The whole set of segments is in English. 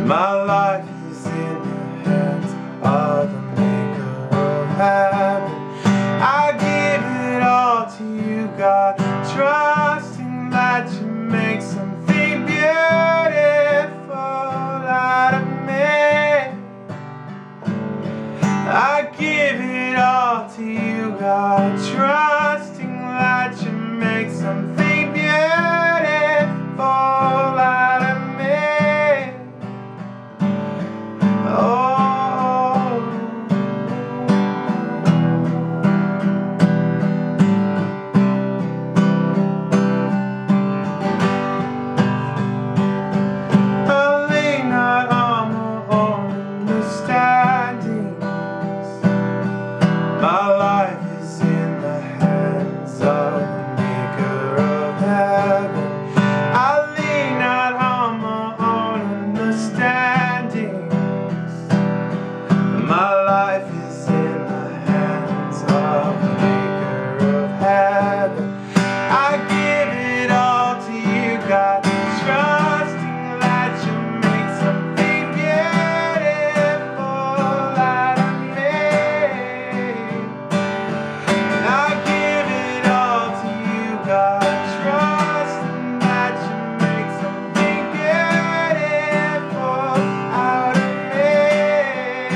My life is in the hands of the maker of heaven. I give it all to you, God, trusting that you make something beautiful out of me. I give it all to you, God, trusting that you make something beautiful out of me. Oh. I lean not on my own understandings. My life is in the hands of the maker of heaven. I lean not on my own understandings. My life is in the hands of the maker of heaven. I give it all to you, God, trusting that you make something beautiful out of me. I give it all to you, God, trusting that you make something beautiful out of me.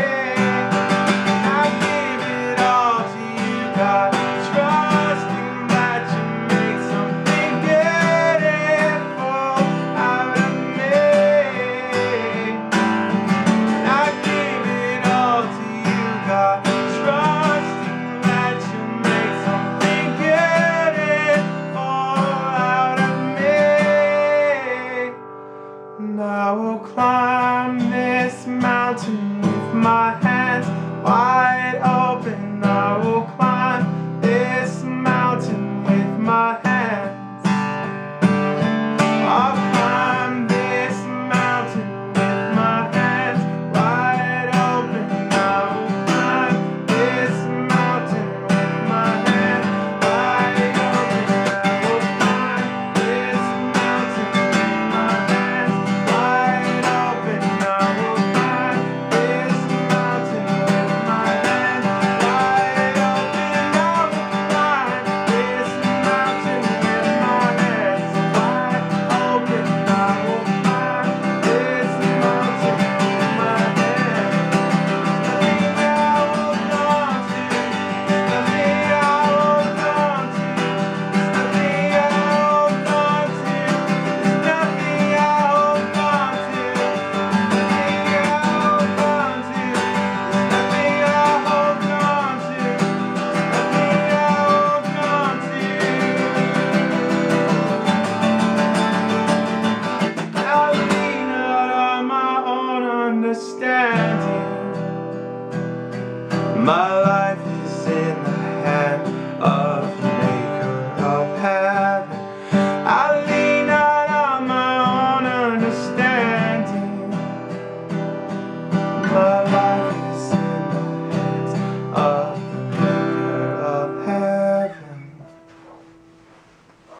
I give it all to you, God, trusting that you make something beautiful out of me. I give it all to you, God, trusting that you make something beautiful out of me. And I will climb this mountain with my hands wide open. I will climb this mountain with my hands. I'll climb this mountain with my hands wide open. I will climb this mountain with my hands wide open. I will climb this mountain with my hands wide open. I will climb this mountain with my hands wide open. I will climb this mountain with my hands wide open. I will climb this mountain with my hands. Nothing I hold on to, nothing I hold on to, nothing I hold on to, nothing I hold on to, nothing I hold on to, nothing I hold on to, nothing I hold on to. I lean not on my own understanding. My life